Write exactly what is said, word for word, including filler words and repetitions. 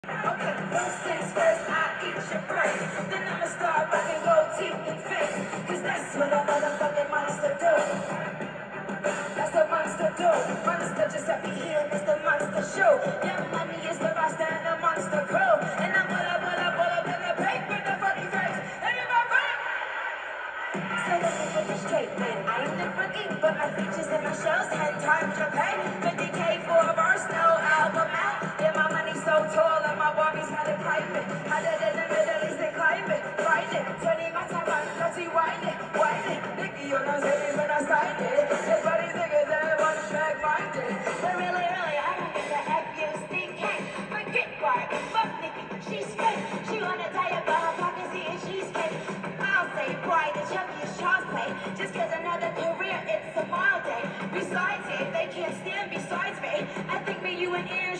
Okay, first things first, I eat your brain. Then I'ma start rocking gold teeth and face. Cause that's what a motherfucking monster do. That's the monster do. Monster just at me here, it's the monster show. Young money is the roster and the monster crew. And I'm pull up, pull up, pull up in the paint with the funny face. And in my brain. So let me get this straight, man. I ain't the rookie, but my features and my shows ten times your pay. fifty K for a verse, no album out. Yeah, my money's so tall and my Barbies had it private. I did it in the Middle East and climb it, find it. Turning my time on, dirty, wind it, wind it. Nicki, you know, say when I signed it. Everybody's niggas that want to back mind it. But really, really, I don't give a F U C K. Forget Barb, fuck Nicki, she's fake. She wanna die about her pockets eating cheesecake. I'll say pride, the chunky is child's play. Just cause another career, it's a mild day. Besides it, they can't stand besides me. I think me, you, and Aaron